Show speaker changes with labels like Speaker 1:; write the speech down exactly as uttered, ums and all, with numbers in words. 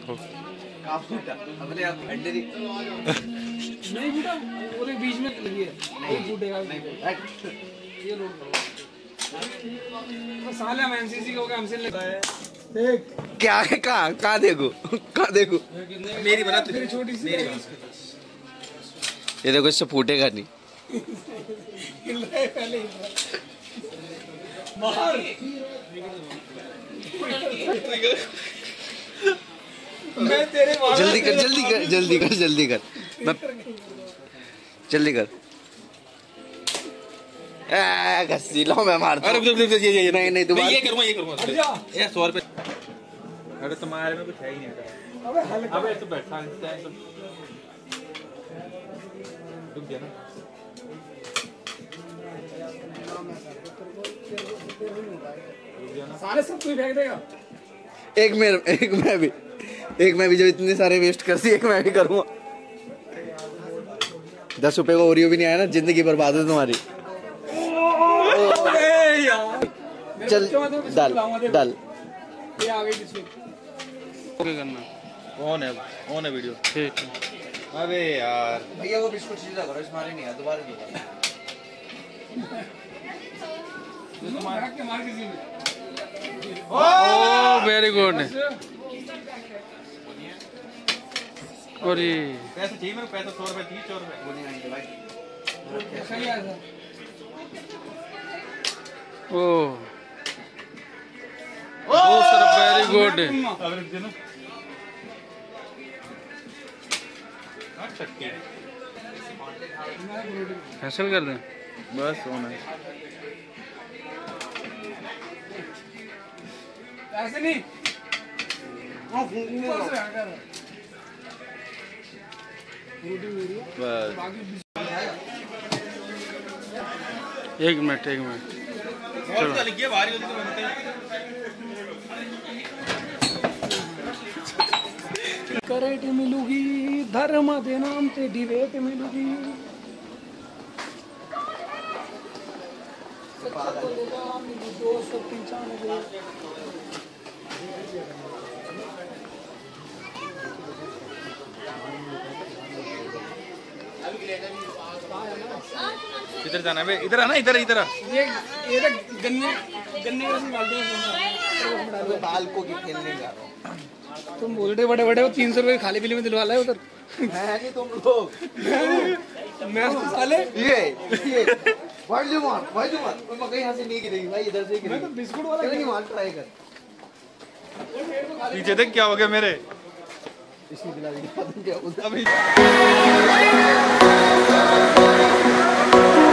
Speaker 1: अपने आप अंडे नहीं फूटा, पूरे बीच में लगी है, नहीं फूटेगा नहीं। ये लोड करो साले, हम एमसीसी को हमसे लगा है। देख
Speaker 2: क्या है, कहाँ कहाँ देखो, कहाँ देखो
Speaker 1: मेरी बना तेरी छोटी सी मेरी।
Speaker 2: ये देखो, इससे फूटेगा नहीं।
Speaker 1: पहले बाहर मैं तेरे
Speaker 2: जल्दी कर जल्दी कर जल्दी कर जल्दी कर मैं जल्दी कर। घसी लो, मैं मारता हूं।
Speaker 3: अरे ये ये
Speaker 2: नहीं नहीं तुम्हारा
Speaker 3: ये करूंगा ये करूंगा ये सौ रुपए। अरे तुम्हारे में कुछ है ही नहीं।
Speaker 1: अबे हल्का,
Speaker 3: अबे तू बैठा रुक गया ना।
Speaker 1: सारे सब कोई फेंक देगा।
Speaker 2: एक मेरे एक मैं भी एक मैं भी जब इतने सारे वेस्ट करती, एक मैं भी करूंगा। दस रुपए का ओरियो भी नहीं आया ना, जिंदगी बर्बाद है तुम्हारी। चल डाल डाल।
Speaker 1: ये आ गई किसमें
Speaker 3: करना ऑन है, ऑन है वीडियो। ठीक है। अबे यार
Speaker 2: भैया वो बिस्कुट सीधा करो, इसमें नहीं है दोबारा दोबारा।
Speaker 3: Oh very good. और ये पैसा चाहिए मेरे, पैसा सौ रुपए तीस सौ रुपए वो नहीं आएंगे भाई। Oh oh sir very good. Cancel कर दें बस होना है।
Speaker 1: ऐसे नहीं
Speaker 3: बस एक मिनट एक मिनट चलो।
Speaker 1: करेट मिलूगी धर्म दे नाम ते डिबेट मिलूगी। दो सौ पंचानवे
Speaker 3: इधर जाना है, इधर आना, इधर इधर आ।
Speaker 1: ये ये गन्ने गन्ने का डालते हैं
Speaker 2: बाल को की खेलने जा रहा हूँ।
Speaker 1: तुम बोलते बड़े बड़े हो, तीन सौ रुपए खाली पीली में दिलवा लाए उधर।
Speaker 2: नहीं तुम लोग
Speaker 1: मैं साले
Speaker 2: ये ये भाई जो मार भाई जो मार मैं कहीं यहाँ से नहीं गिरेगी भाई, इधर से गिरेगी।
Speaker 1: मैं तो बिस्कुट वाला
Speaker 2: नहीं मार, ट्राई कर।
Speaker 3: पीछे देख क्या हो गया मेरे।
Speaker 2: इसकी दिला दी क्या
Speaker 3: अभी